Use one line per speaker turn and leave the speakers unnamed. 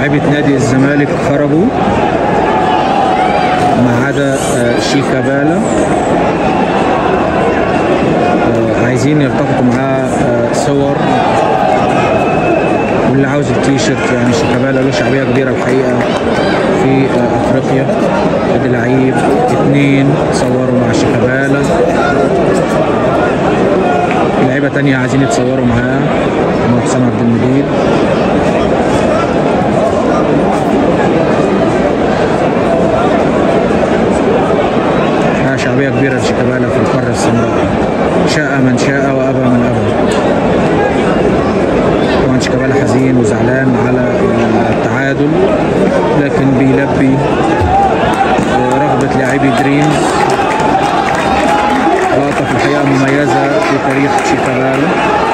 لاعيبة نادي الزمالك خرجوا ما عدا شيكابالا. عايزين يلتقطوا معاه صور، واللي عاوز التيشيرت يعني شيكابالا له شعبية كبيرة الحقيقة في افريقيا. ادي لعيب 2 صوروا مع شيكابالا، لعيبة تانية عايزين يتصوروا معاه مع حسام عبد المجيد. شعبية كبيرة لشيكابالا في القارة السمراء، شاء من شاء وأبى من أبى. طبعا شيكابالا حزين وزعلان على التعادل، لكن بيلبي رغبة لاعبي دريمز. لقطة في الحقيقة مميزة في تاريخ شيكابالا.